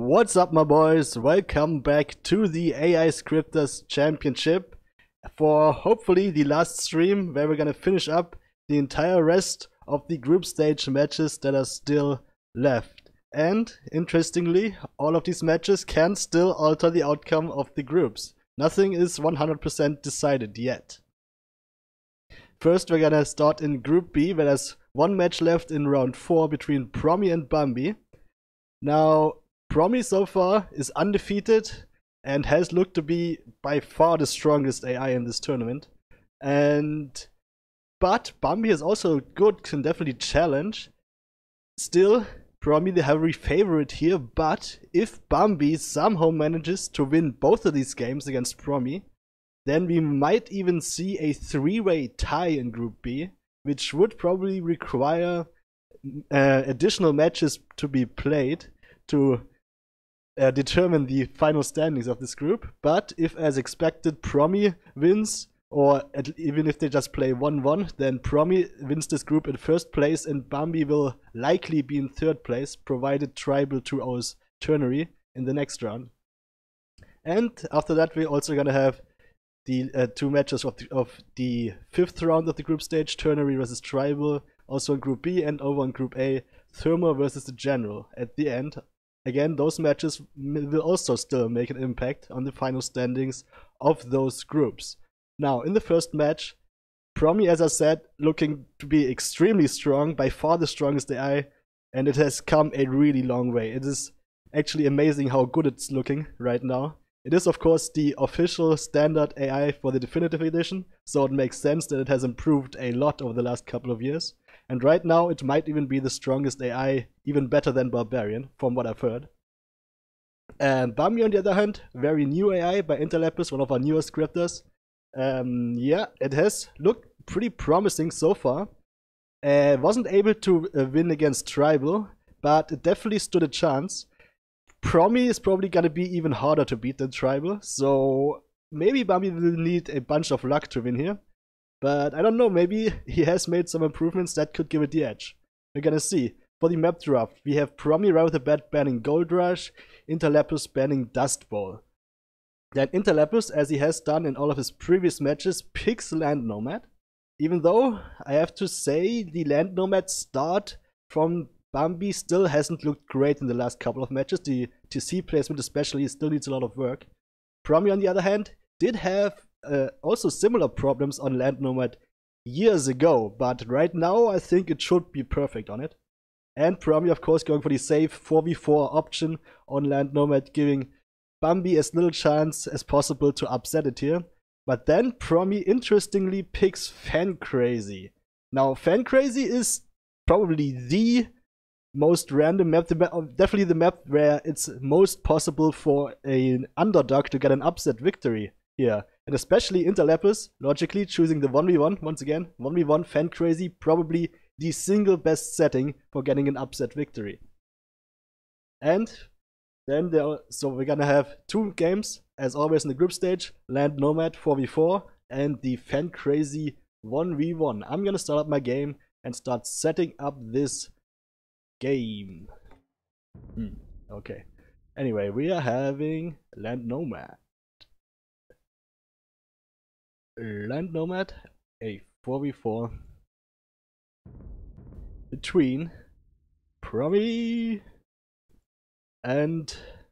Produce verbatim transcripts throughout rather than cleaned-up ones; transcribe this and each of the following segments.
What's up, my boys? Welcome back to the A I Scripters Championship for hopefully the last stream where we're gonna finish up the entire rest of the group stage matches that are still left. And interestingly, all of these matches can still alter the outcome of the groups. Nothing is one hundred percent decided yet. First, we're gonna start in Group B, where there's one match left in round four between Promi and Bambi. Now, Promi so far is undefeated and has looked to be by far the strongest A I in this tournament. And but Bambi is also good, can definitely challenge. Still, Promi the heavy favorite here, but if Bambi somehow manages to win both of these games against Promi, then we might even see a three-way tie in Group B, which would probably require uh, additional matches to be played to uh, determine the final standings of this group. But if, as expected, Promi wins, or at, even if they just play one one, then Promi wins this group in first place and Bambi will likely be in third place, provided Tribal two ohs ternary in the next round. And after that, we're also gonna have the uh, two matches of the, of the fifth round of the group stage, Ternary versus Tribal, also in Group B, and over in Group A, Thermo versus the General. At the end, again, those matches will also still make an impact on the final standings of those groups. Now, in the first match, Promi, as I said, looking to be extremely strong, by far the strongest A I, and it has come a really long way. It is actually amazing how good it's looking right now. It is, of course, the official standard A I for the Definitive Edition, so it makes sense that it has improved a lot over the last couple of years. And right now, it might even be the strongest A I, even better than Barbarian, from what I've heard. And Bambi, on the other hand, very new A I by Interlapis, one of our newer scripters. Um, yeah, it has looked pretty promising so far. Uh, wasn't able to uh, win against Tribal, but it definitely stood a chance. Promi is probably gonna be even harder to beat than Tribal, so maybe Bambi will need a bunch of luck to win here. But I don't know, maybe he has made some improvements that could give it the edge. We're gonna see. For the map draft, we have Promi right off the bat banning Gold Rush, Interlapis banning Dust Bowl. Then Interlapis, as he has done in all of his previous matches, picks Land Nomad. Even though, I have to say, the Land Nomad start from Bambi still hasn't looked great in the last couple of matches. The T C placement especially still needs a lot of work. Promi, on the other hand, did have uh, also similar problems on Land Nomad years ago, but right now I think it should be perfect on it. And Promi, of course, going for the safe four v four option on Land Nomad, giving Bambi as little chance as possible to upset it here. But then Promi interestingly picks Fan Crazy. Now, Fan Crazy is probably the most random map, the map, definitely the map where it's most possible for an underdog to get an upset victory here. And especially Interlapis, logically choosing the one v one, once again, one v one Fan Crazy, probably the single best setting for getting an upset victory. And then there are, so we're gonna have two games, as always in the group stage, Land Nomad four v four and the Fan Crazy one v one. I'm gonna start up my game and start setting up this game. Hmm, okay. Anyway, we are having Land Nomad. Land Nomad, a four v four between Promi and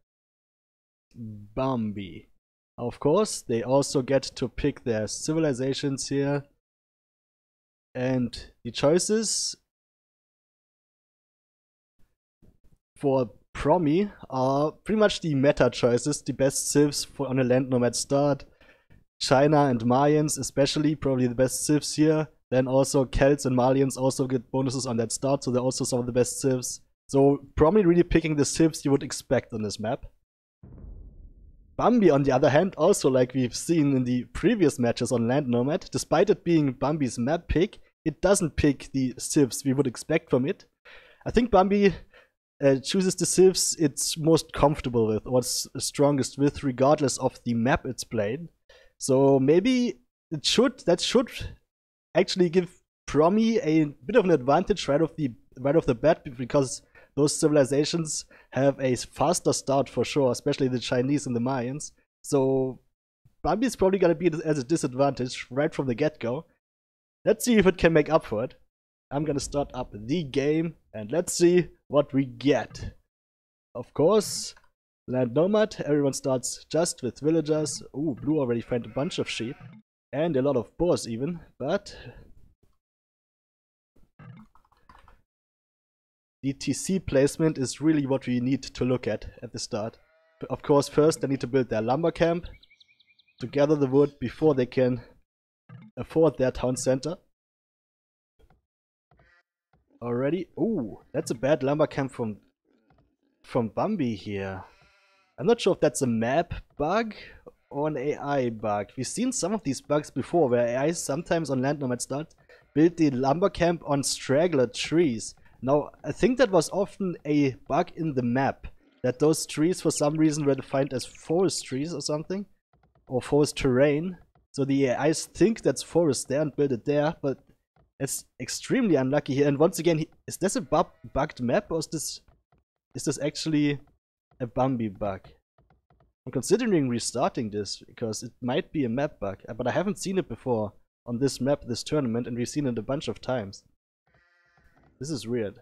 Bambi. Of course, they also get to pick their civilizations here. And the choices for Promi are pretty much the meta choices, the best civs for on a Land Nomad start. China and Mayans especially, probably the best civs here. Then also Celts and Malians also get bonuses on that start, so they're also some of the best civs. So Promi really picking the civs you would expect on this map. Bambi, on the other hand, also like we've seen in the previous matches on Land Nomad, despite it being Bambi's map pick, it doesn't pick the civs we would expect from it. I think Bambi uh, chooses the civs it's most comfortable with, or it's strongest with, regardless of the map it's played. So maybe it should that should actually give Promi a bit of an advantage right off the right off the bat, because those civilizations have a faster start for sure, especially the Chinese and the Mayans. So Bambi is probably gonna be at a disadvantage right from the get-go. Let's see if it can make up for it. I'm gonna start up the game and let's see what we get. Of course, Land Nomad, everyone starts just with villagers. Ooh, Blue already found a bunch of sheep. And a lot of boars even, but the T C placement is really what we need to look at at the start. Of course, first they need to build their lumber camp to gather the wood before they can afford their town center. Already, ooh, that's a bad lumber camp from from Bambi here. I'm not sure if that's a map bug or an A I bug. We've seen some of these bugs before where A I sometimes on Land Nomad start build the lumber camp on straggler trees. Now, I think that was often a bug in the map, that those trees for some reason were defined as forest trees or something, or forest terrain. So the A Is think that's forest there and build it there, but it's extremely unlucky here. And once again, is this a bu bugged map or is this, is this actually a Bambi bug? I'm considering restarting this because it might be a map bug, but I haven't seen it before on this map, this tournament, and we've seen it a bunch of times. This is weird.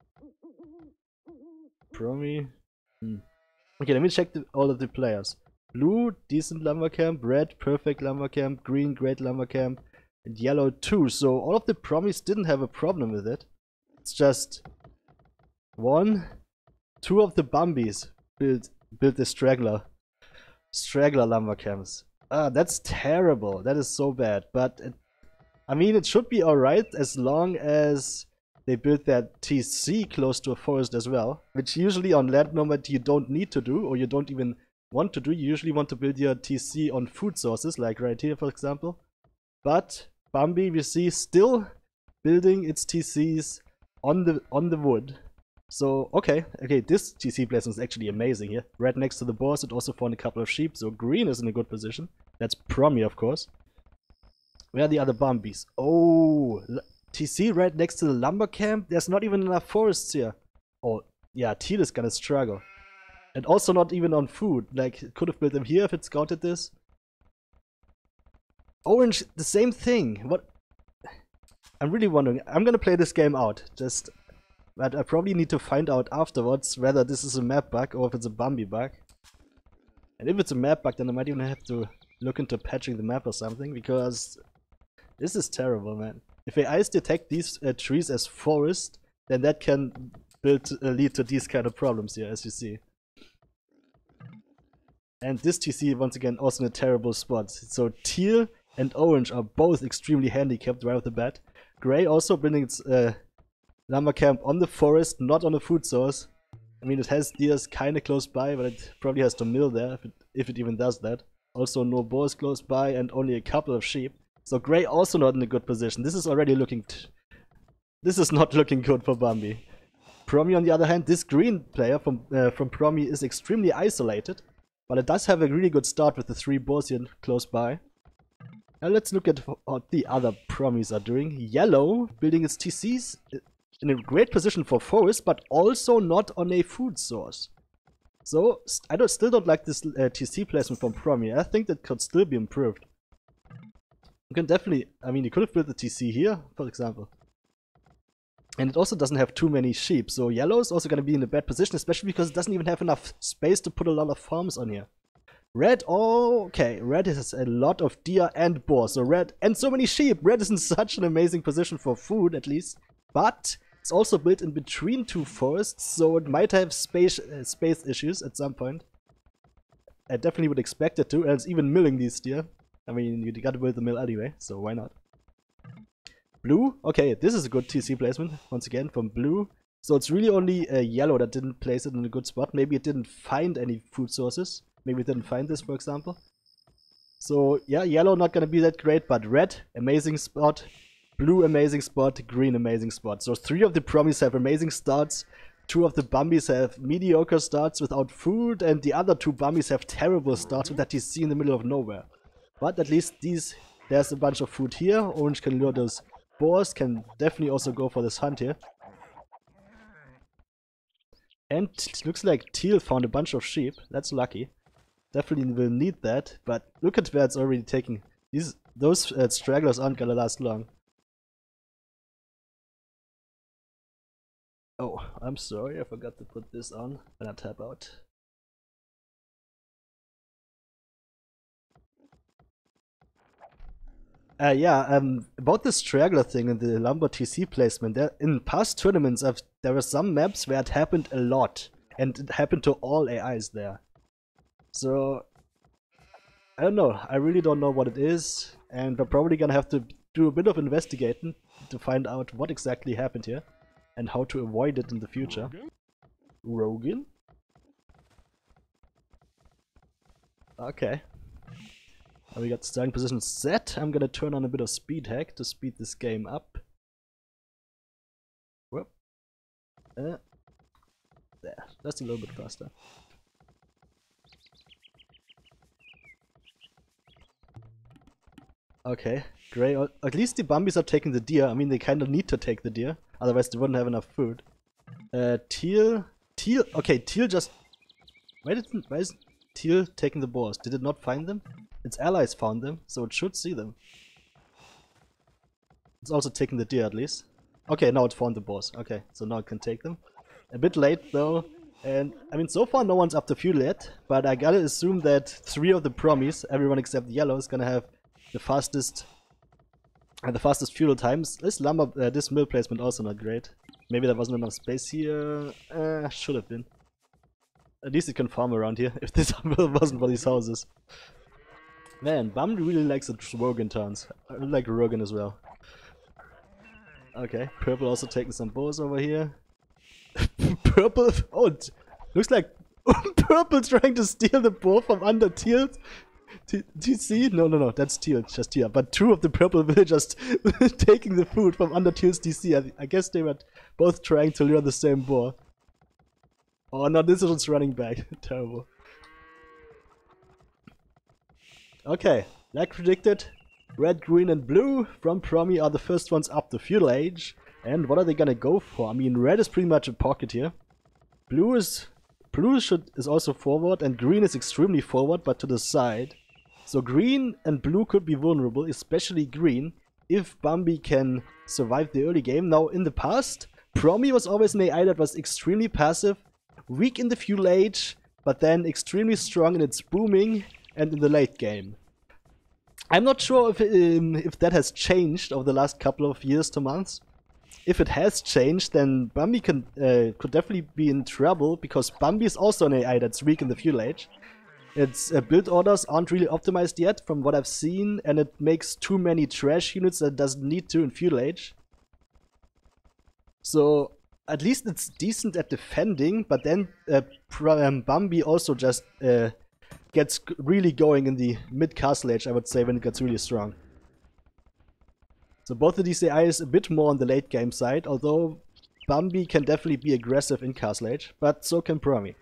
Promi. Hmm. Okay, let me check the, all of the players. Blue, decent lumber camp. Red, perfect lumber camp. Green, great lumber camp. And yellow too. So all of the promis didn't have a problem with it. It's just one, two of the Bambis built built the straggler. Straggler lumber camps. Ah, that's terrible. That is so bad. But it, I mean, it should be alright as long as they build their T C close to a forest as well. Which usually on Land Nomad you don't need to do, or you don't even want to do. You usually want to build your T C on food sources, like right here for example. But Bambi, we see, still building its T Cs on the on the wood. So, okay, okay, this T C placement is actually amazing here. Right next to the boars, it also found a couple of sheep, so green is in a good position. That's Promi, of course. Where are the other Bambis? Oh, T C right next to the lumber camp? There's not even enough forests here. Oh, yeah, Teal is gonna struggle. And also not even on food. Like, it could have built them here if it scouted this. Orange, the same thing. What? I'm really wondering. I'm gonna play this game out. Just... But I probably need to find out afterwards whether this is a map bug or if it's a Bambi bug. And if it's a map bug, then I might even have to look into patching the map or something, because this is terrible, man. If A Is detect these uh, trees as forest, then that can build, uh, lead to these kind of problems here, as you see. And this T C, once again, also in a terrible spot. So teal and orange are both extremely handicapped right off the bat. Gray also building its uh, lumber camp on the forest, not on a food source. I mean, it has deers kind of close by, but it probably has to mill there, if it, if it even does that. Also, no boars close by and only a couple of sheep. So Gray also not in a good position. This is already looking... T this is not looking good for Bambi. Promi, on the other hand, this green player from, uh, from Promi is extremely isolated. But it does have a really good start with the three boars here close by. Now let's look at what the other Promis are doing. Yellow, building its T Cs in a great position for forest, but also not on a food source. So, I don't, still don't like this uh, T C placement from Promi. I think that could still be improved. You can definitely, I mean, you could have built the T C here, for example. And it also doesn't have too many sheep, so yellow is also going to be in a bad position, especially because it doesn't even have enough space to put a lot of farms on here. Red, oh, okay, red has a lot of deer and boar, so red, and so many sheep. Red is in such an amazing position for food, at least. But it's also built in between two forests, so it might have space, uh, space issues at some point. I definitely would expect it to, and it's even milling these deer. I mean, you gotta build the mill anyway, so why not? Blue, okay, this is a good T C placement, once again, from blue. So it's really only uh, yellow that didn't place it in a good spot. Maybe it didn't find any food sources. Maybe it didn't find this, for example. So, yeah, yellow not gonna be that great, but red, amazing spot. Blue, amazing spot. Green, amazing spot. So three of the Promis have amazing starts. Two of the Bambis have mediocre starts without food, and the other two Bambis have terrible starts with that T C in the middle of nowhere. But at least these, there's a bunch of food here. Orange can lure those boars, can definitely also go for this hunt here. And it looks like Teal found a bunch of sheep. That's lucky. Definitely will need that. But look at where it's already taking. These those uh, stragglers aren't gonna last long. Oh, I'm sorry. I forgot to put this on when I tap out. Uh, yeah, um, about the straggler thing and the lumber T C placement, there, in past tournaments I've, there were some maps where it happened a lot, and it happened to all A Is there. So, I don't know, I really don't know what it is, and we're probably gonna have to do a bit of investigating to find out what exactly happened here, and how to avoid it in the future. Rogan? Okay. We got starting position set. I'm gonna turn on a bit of speed hack to speed this game up. Whoop. Uh, there, just a little bit faster. Okay, great. At least the Bambis are taking the deer. I mean, they kind of need to take the deer, otherwise they wouldn't have enough food. Uh, Teal, Teal. Okay, Teal just. Why didn't? Why is Teal taking the boars? Did it not find them? Its allies found them, so it should see them. It's also taking the deer at least. Okay, now it found the boars. Okay, so now it can take them. A bit late though, and I mean so far no one's up to fuel yet, but I gotta assume that three of the promies, everyone except yellow, is gonna have the fastest and uh, the fastest fuel times. This lumber, uh, this mill placement also not great. Maybe there wasn't enough space here. Uh, should have been. At least it can farm around here if this wasn't for these houses. Man, Bum really likes the Rogan turns. I like Rogan as well. Okay, Purple also taking some bows over here. Purple? Oh, it looks like Purple trying to steal the bow from under Teal. T TC? No, no, no, that's Teal, just Teal. But two of the Purple villagers taking the food from under Teal's D C. I, I guess they were both trying to lure the same boar. Oh no, this one's running back. Terrible. Okay, like predicted, red, green and blue from Promi are the first ones up to feudal age. And what are they gonna go for? I mean, red is pretty much a pocket here. Blue is blue should is also forward, and green is extremely forward, but to the side. So green and blue could be vulnerable, especially green, if Bambi can survive the early game. Now, in the past, Promi was always an A I that was extremely passive, weak in the feudal age, but then extremely strong in its booming and in the late game. I'm not sure if um, if that has changed over the last couple of years to months. If it has changed, then Bambi can, uh, could definitely be in trouble, because Bambi is also an A I that's weak in the feudal age. Its uh, build orders aren't really optimized yet from what I've seen, and it makes too many trash units that it doesn't need to in feudal age. So at least it's decent at defending, but then uh, um, Bambi also just uh, gets really going in the mid-castle age, I would say, when it gets really strong. So both of these A Is a bit more on the late game side, although Bambi can definitely be aggressive in castle age, but so can Promi.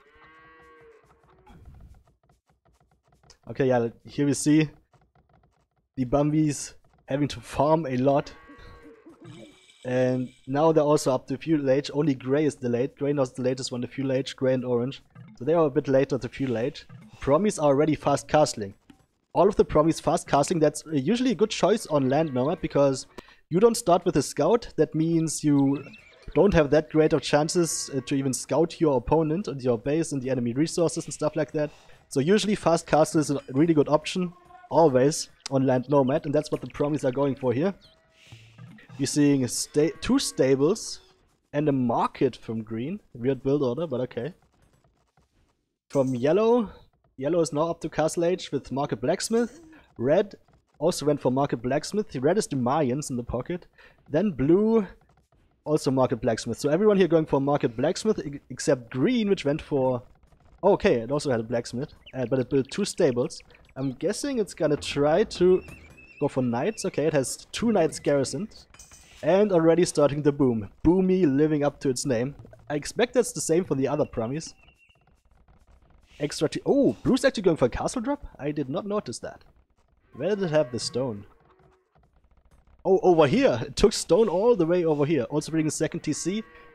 Okay, yeah, here we see the Bambis having to farm a lot. And now they're also up to feudal age. Only Grey is delayed. Grey was the latest one, the feudal age, Grey and Orange. So they are a bit later to feudal age. Promis are already fast castling. All of the Promis fast casting, that's usually a good choice on land nomad, because you don't start with a scout. That means you don't have that great of chances uh, to even scout your opponent and your base and the enemy resources and stuff like that. So usually fast castle is a really good option, always, on land nomad, and that's what the Promis are going for here. You're seeing a sta two stables and a market from green. Weird build order, but okay. From yellow, yellow is now up to castle age with market blacksmith. Red also went for market blacksmith. Red is the Mayans in the pocket. Then blue, also market blacksmith. So everyone here going for market blacksmith except green, which went for... Oh, okay, it also had a blacksmith, uh, but it built two stables. I'm guessing it's gonna try to go for knights. Okay, it has two knights garrisoned. And already starting the boom. Boomy living up to its name. I expect that's the same for the other Promis. Extra t- Oh, Blue's actually going for a castle drop? I did not notice that. Where did it have the stone? Oh, over here! It took stone all the way over here. Also bringing second T C.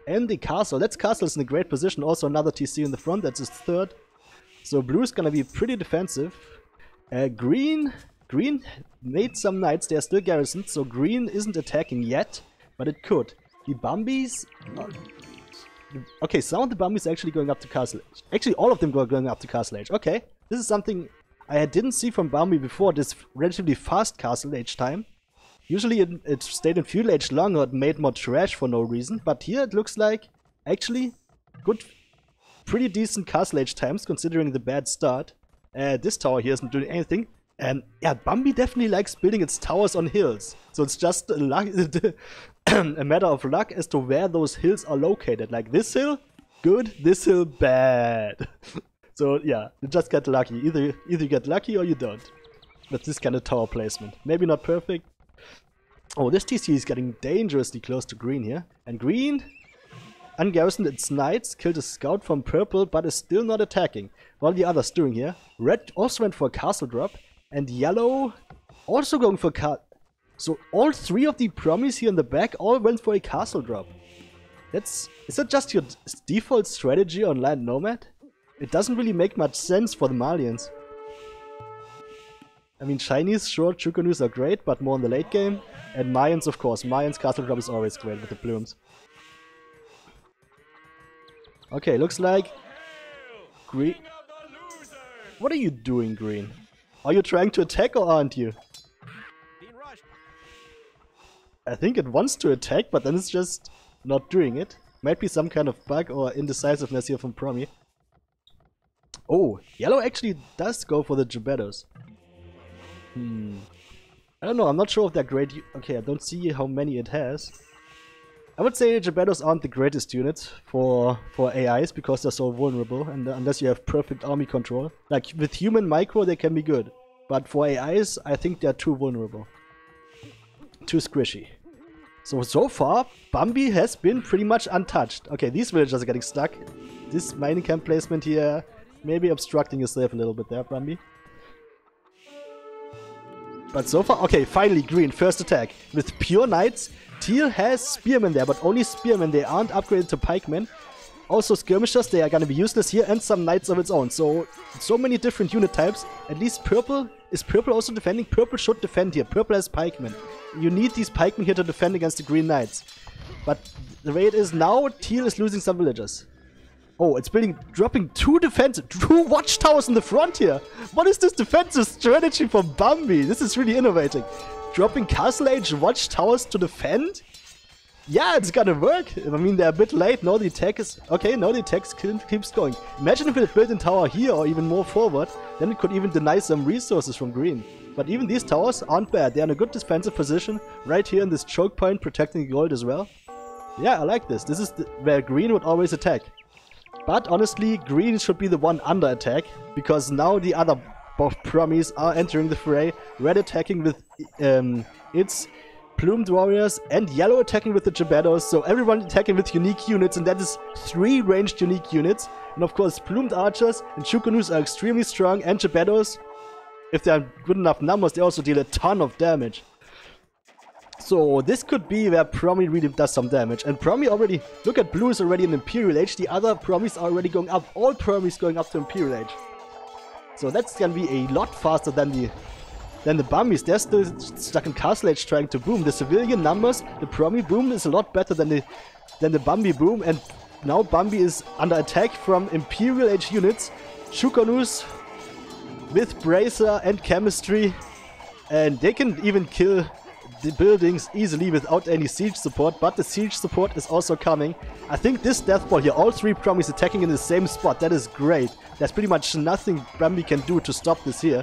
and the castle. That's castle is in a great position. Also another T C in the front. That's his third. So blue is gonna be pretty defensive. Uh, green, green made some knights. They're still garrisoned, so green isn't attacking yet, but it could. The Bambis. Uh, okay, some of the Bambis are actually going up to Castle Age. Actually, all of them are going up to Castle Age. Okay, this is something I didn't see from Bambi before. This relatively fast Castle Age time. Usually it, it stayed in Feudal Age longer, it made more trash for no reason, but here it looks like actually good, pretty decent Castle Age times considering the bad start. Uh, this tower here isn't doing anything, and yeah, Bambi definitely likes building its towers on hills, so it's just a, luck a matter of luck as to where those hills are located. Like this hill, good, this hill, bad. So yeah, you just get lucky, either, either you get lucky or you don't. With this kind of tower placement. Maybe not perfect. Oh, this T C is getting dangerously close to green here. And green, ungarrisoned its knights, killed a scout from purple, but is still not attacking. What are the others doing here? Red also went for a castle drop, and yellow also going for a castle. So all three of the promis here in the back all went for a castle drop. That's, is that just your default strategy on Land Nomad? It doesn't really make much sense for the Malians. I mean, Chinese, sure, Chukanus are great, but more in the late game. And Mayans, of course. Mayans castle drop is always great with the plumes. Okay, looks like green. What are you doing, green? Are you trying to attack or aren't you? I think it wants to attack, but then it's just not doing it. Might be some kind of bug or indecisiveness here from Promi. Oh, yellow actually does go for the Gebettos. Hmm. I don't know, I'm not sure if they're great. Okay, I don't see how many it has. I would say Gebettos aren't the greatest units for for A Is because they're so vulnerable, and unless you have perfect army control. Like with human micro they can be good, but for A Is I think they're too vulnerable. Too squishy. So, so far, Bambi has been pretty much untouched. Okay, these villagers are getting stuck. This mining camp placement here, maybe obstructing yourself a little bit there, Bambi. But so far, okay, finally green, first attack. With pure knights, Teal has spearmen there, but only spearmen, they aren't upgraded to pikemen. Also skirmishers, they are gonna be useless here, and some knights of its own. So, so many different unit types. At least purple, is purple also defending? Purple should defend here, purple has pikemen. You need these pikemen here to defend against the green knights. But the way it is now, Teal is losing some villagers. Oh, it's building, dropping two defensive, two watchtowers in the front here. What is this defensive strategy from Bambi? This is really innovating. Dropping Castle Age watchtowers to defend? Yeah, it's gonna work. I mean, they're a bit late. Now the attack is... Okay, now the attack keeps going. Imagine if it built a tower here or even more forward. Then it could even deny some resources from green. But even these towers aren't bad. They're in a good defensive position. Right here in this choke point, protecting gold as well. Yeah, I like this. This is the, where green would always attack. But honestly, green should be the one under attack. Because now the other both promis are entering the fray. Red attacking with um, its... plumed warriors, and yellow attacking with the Gebettos, so everyone attacking with unique units, and that is three ranged unique units. And of course, plumed archers and Chukanus are extremely strong, and Gebettos, if they are good enough numbers, they also deal a ton of damage. So this could be where Promi really does some damage. And Promi already, look at blue is already in Imperial Age, the other Promis are already going up, all Promis going up to Imperial Age. So that's gonna be a lot faster than the Then the Bambis, they're still stuck in Castle Age trying to boom. The civilian numbers, the Promi boom is a lot better than the than the Bambi boom, and now Bambi is under attack from Imperial Age units. Chukanus with Bracer and Chemistry, and they can even kill the buildings easily without any siege support, but the siege support is also coming. I think this death ball here, all three Promis attacking in the same spot, that is great. There's pretty much nothing Bambi can do to stop this here.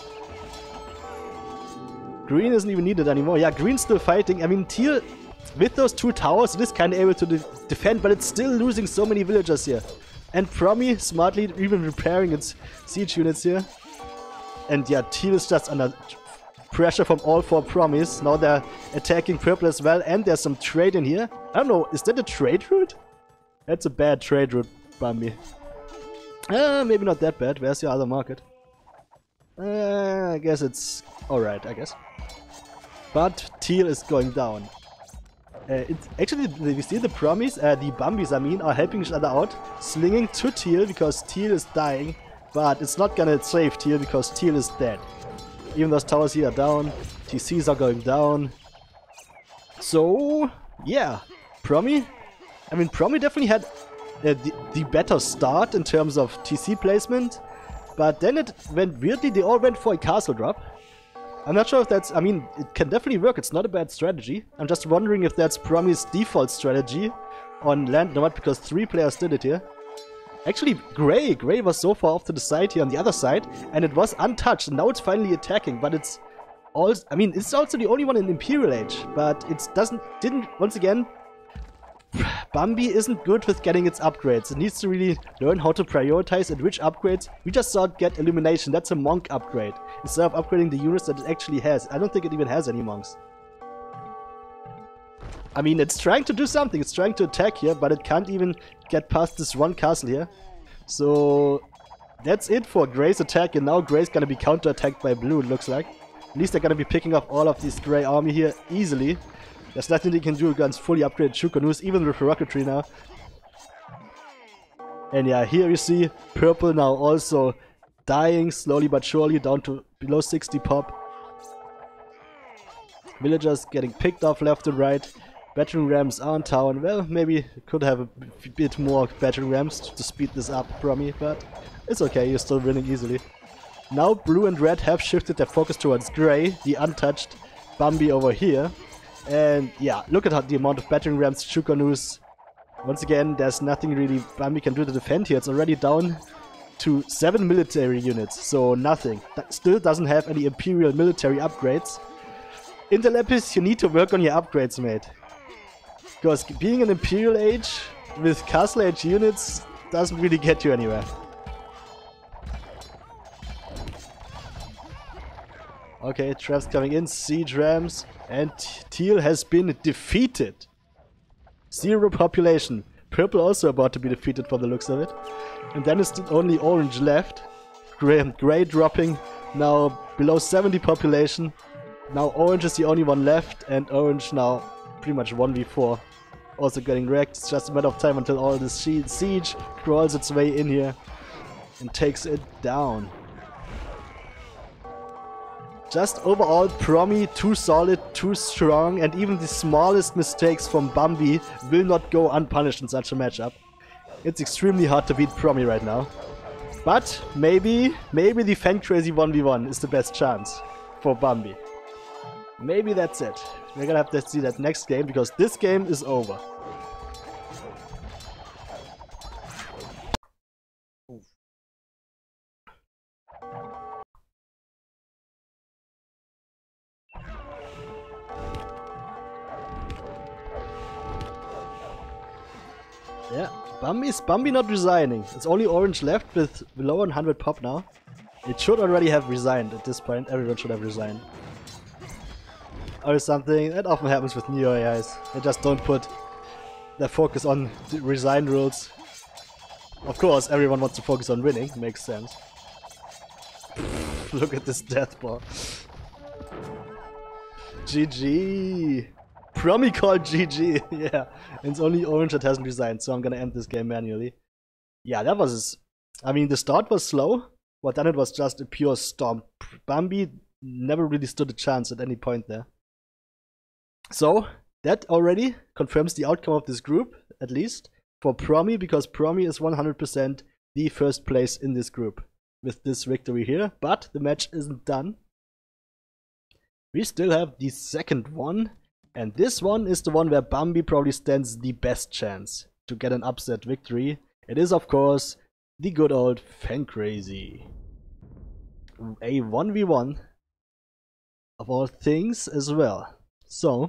Green isn't even needed anymore. Yeah, green's still fighting. I mean, Teal, with those two towers, it is kind of able to de defend, but it's still losing so many villagers here. And Promi smartly even repairing its siege units here. And yeah, Teal is just under pressure from all four Promis. Now they're attacking purple as well, and there's some trade in here. I don't know, is that a trade route? That's a bad trade route, Bambi. Uh, maybe not that bad. Where's your other market? Uh, I guess it's alright, I guess. But Teal is going down. Uh, it's actually, we see the Promis, uh, the Bambis I mean, are helping each other out, slinging to Teal because Teal is dying, but it's not gonna save Teal because Teal is dead. Even those towers here are down, T Cs are going down. So, yeah, Promi, I mean, Promi definitely had uh, the, the better start in terms of T C placement, but then it went weirdly, they all went for a castle drop. I'm not sure if that's, I mean, it can definitely work, it's not a bad strategy. I'm just wondering if that's Promi's default strategy on land nomad, because three players did it here. Actually, Grey, Grey was so far off to the side here on the other side, and it was untouched, and now it's finally attacking, but it's also, I mean, it's also the only one in Imperial Age, but it doesn't, didn't, once again, Bambi isn't good with getting its upgrades. It needs to really learn how to prioritize and which upgrades. We just saw it get Illumination. That's a monk upgrade. Instead of upgrading the units that it actually has. I don't think it even has any monks. I mean, it's trying to do something. It's trying to attack here, but it can't even get past this one castle here. So that's it for Grey's attack. And now Grey's gonna be counter-attacked by Blue, it looks like. At least they're gonna be picking off all of this Grey army here easily. There's nothing they can do against fully upgraded Shukanus, even with rocketry now. And yeah, here you see Purple now also dying slowly but surely down to below sixty pop. Villagers getting picked off left and right. Battering rams are in town. Well, maybe could have a bit more battering rams to speed this up, Promi, but it's okay, you're still winning easily. Now Blue and Red have shifted their focus towards Grey, the untouched Bambi over here. And yeah, look at how the amount of battering rams, Shukanus. Once again, there's nothing really Bambi can do to defend here. It's already down to seven military units, so nothing. That still doesn't have any Imperial military upgrades. Interlepis, you need to work on your upgrades, mate. Because being an Imperial Age with Castle Age units doesn't really get you anywhere. Okay, traps coming in, siege rams, and Teal has been defeated. Zero population. Purple also about to be defeated from the looks of it. And then it's only Orange left. Grey, Grey dropping now below seventy population. Now Orange is the only one left, and Orange now pretty much one v four. Also getting wrecked. It's just a matter of time until all this siege crawls its way in here and takes it down. Just overall, Promi too solid, too strong, and even the smallest mistakes from Bambi will not go unpunished in such a matchup. It's extremely hard to beat Promi right now. But maybe, maybe the Fan Crazy one v one is the best chance for Bambi. Maybe that's it. We're gonna have to see that next game, because this game is over. Yeah, Bambi is Bambi not resigning. It's only Orange left with below one hundred pop now. It should already have resigned at this point. Everyone should have resigned. Or something. That often happens with Neo A Is. They just don't put their focus on the resign rules. Of course, everyone wants to focus on winning. Makes sense. Look at this death bar. G G. Promi called G G, yeah. And it's only Orange that hasn't resigned, so I'm gonna end this game manually. Yeah, that was... I mean, the start was slow, but then it was just a pure stomp. Bambi never really stood a chance at any point there. So, that already confirms the outcome of this group, at least, for Promi, because Promi is one hundred percent the first place in this group with this victory here. But the match isn't done. We still have the second one. And this one is the one where Bambi probably stands the best chance to get an upset victory. It is, of course, the good old Fan Crazy. A one v one of all things as well. So,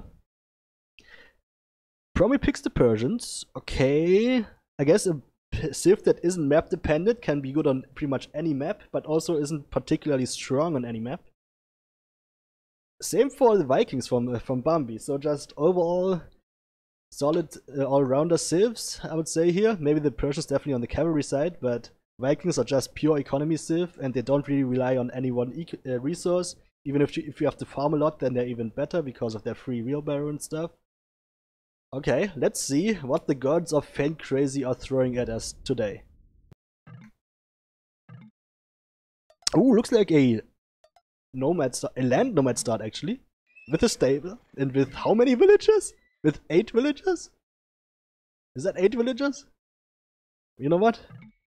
Promi picks the Persians. Okay, I guess a Civ that isn't map dependent can be good on pretty much any map, but also isn't particularly strong on any map. Same for the Vikings from uh, from Bambi. So just overall solid uh, all-rounder civs, I would say here. Maybe the Persians definitely on the cavalry side, but Vikings are just pure economy civ, and they don't really rely on any one e uh, resource. Even if you, if you have to farm a lot, then they're even better because of their free wheelbarrow and stuff. Okay, let's see what the gods of Fan Crazy are throwing at us today. Ooh, looks like a nomad start, a land nomad start actually, with a stable and with how many villagers? With eight villagers? Is that eight villagers? You know what?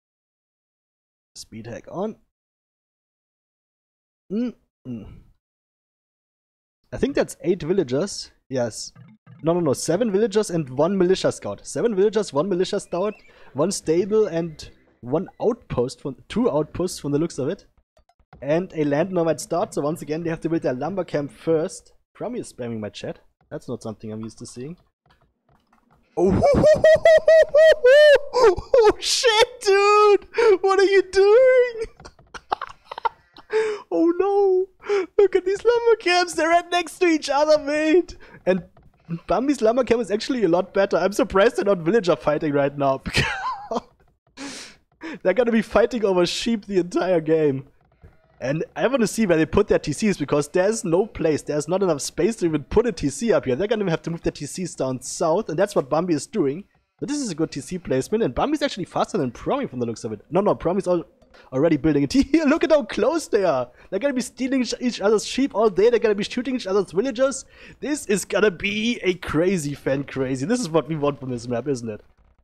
Speed hack on. Mm -mm. I think that's eight villagers. Yes. No, no, no. Seven villagers and one militia scout. Seven villagers, one militia scout, one stable, and one outpost. From two outposts from the looks of it. And a land nomad start. So once again, they have to build their lumber camp first. Promi is spamming my chat. That's not something I'm used to seeing. Oh, oh shit, dude! What are you doing? Oh no! Look at these lumber camps, they're right next to each other, mate! And Bambi's lumber camp is actually a lot better. I'm surprised they're not villager fighting right now. They're gonna be fighting over sheep the entire game. And I want to see where they put their T Cs, because there's no place, there's not enough space to even put a T C up here. They're gonna have to move their T Cs down south, and that's what Bambi is doing. But this is a good T C placement, and Bambi's actually faster than Promi from the looks of it. No, no, Promi's all already building a T C. Look at how close they are. They're gonna be stealing each other's sheep all day. They're gonna be shooting each other's villagers. This is gonna be a crazy Fan Crazy. This is what we want from this map, isn't it?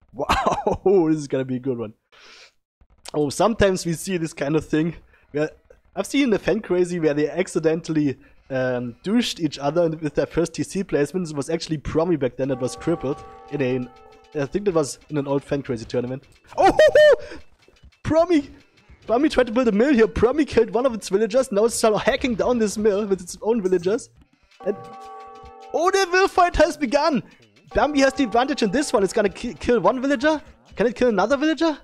Wow, this is gonna be a good one. Oh, sometimes we see this kind of thing where I've seen the Fan Crazy where they accidentally um, douched each other with their first T C placements. It was actually Promi back then that was crippled in a, I think that was in an old Fan Crazy tournament. Oh, Promi! Promi tried to build a mill here. Promi killed one of its villagers. Now it's sort of hacking down this mill with its own villagers. And oh, the mill fight has begun! Bambi has the advantage in this one. It's gonna ki kill one villager. Can it kill another villager?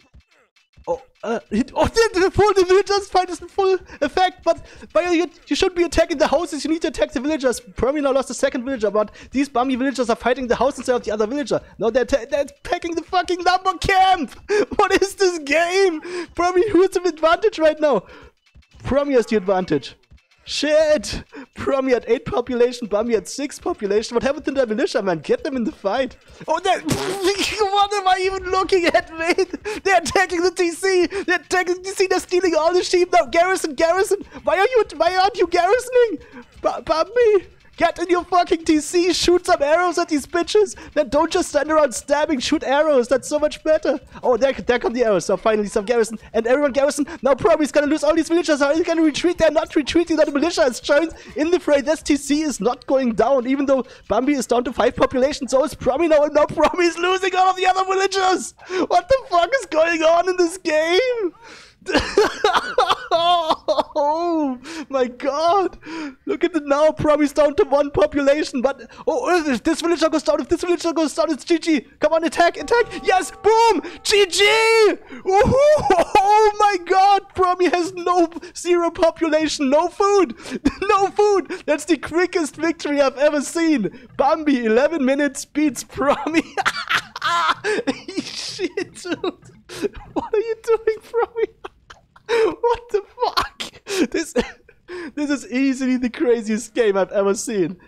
Oh, uh, it, oh, the, the full the villagers fight is in full effect, but, but you, you shouldn't be attacking the houses, you need to attack the villagers. Promi now lost the second villager, but these Bambi villagers are fighting the house instead of the other villager. Now they're, they're attacking the fucking lumber camp! What is this game? Promi, who's the advantage right now? Promi has the advantage. Shit! Promi had eight population, Bambi had six population. What happened to the militia, man? Get them in the fight. Oh, that. What am I even looking at, mate? They're attacking the T C. They're attacking the T C. They're stealing all the sheep now. Garrison, Garrison. Why are you? Why aren't you garrisoning? B Bambi, get in your fucking T C. Shoot some arrows at these bitches. Then don't just stand around stabbing. Shoot arrows. That's so much better. Oh, there, there come the arrows. So finally some garrison. And everyone garrison. Now Promi's gonna lose all these villagers. How are you gonna retreat? They're not retreating. Now the militia is joined in the fray. This T C is not going down. Even though Bambi is down to five population. So is Promi now. And now Promi is losing all of the other villagers. What the fuck is going on in this game? Oh my god! Look at it now. Promi's down to one population, but oh, if this villager goes down, if this villager goes down, it's G G. Come on, attack, attack! Yes, boom! G G! Oh my god! Promi has no zero population, no food, no food. That's the quickest victory I've ever seen. Bambi, eleven minutes beats Promi. Shit, dude! What are you doing, Promi? What the fuck? This, this is easily the craziest game I've ever seen.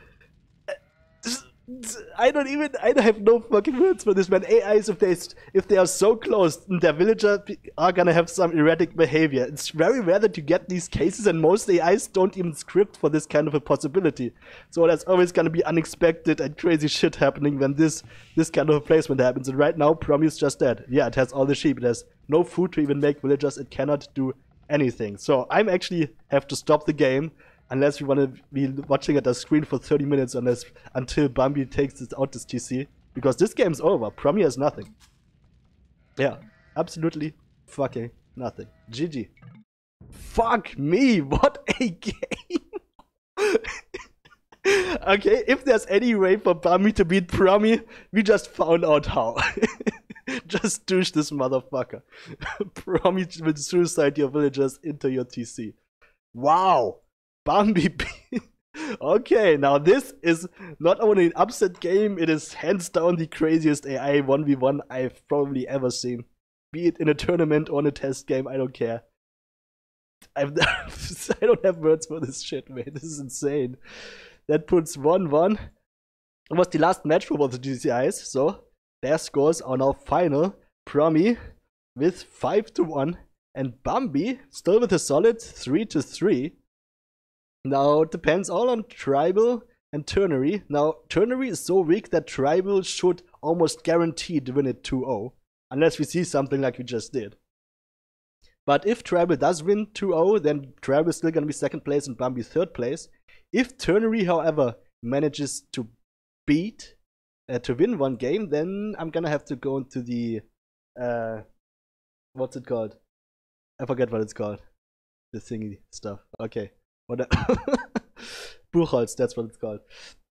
I don't even, I have no fucking words for this, man. A Is, if they, if they are so close, their villagers are gonna have some erratic behavior. It's very rare that you get these cases, and most A Is don't even script for this kind of a possibility. So there's always gonna be unexpected and crazy shit happening when this, this kind of a placement happens. And right now, Promi is just dead. Yeah, it has all the sheep. It has no food to even make villagers. It cannot do anything. So I'm actually have to stop the game. Unless we want to be watching at the screen for thirty minutes unless, until Bambi takes this out this T C. Because this game's over. Promi has nothing. Yeah. Absolutely fucking nothing. G G. Fuck me. What a game. Okay, if there's any way for Bambi to beat Promi, we just found out how. Just douche this motherfucker. Promi will suicide your villagers into your T C. Wow. Bambi. Okay, now this is not only an upset game, it is hands down the craziest A I one v one I've probably ever seen. Be it in a tournament or in a test game, I don't care. I've, I don't have words for this shit, man. This is insane. That puts one one It was the last match for both the G C Is, so their scores are now final. Promi with five to one, and Bambi still with a solid three to three. Now it depends all on Tribal and Ternary. Now Ternary is so weak that Tribal should almost guarantee to win it two oh, unless we see something like we just did. But if Tribal does win two oh, then Tribal is still gonna be second place and Bambi third place. If Ternary, however, manages to beat uh, to win one game, then I'm gonna have to go into the uh, what's it called? I forget what it's called. The thingy stuff. Okay, what? Buchholz, that's what it's called.